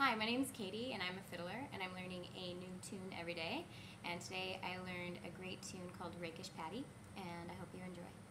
Hi, my name is Katie and I'm a fiddler and I'm learning a new tune every day. And today I learned a great tune called Rakish, Paddy, and I hope you enjoy.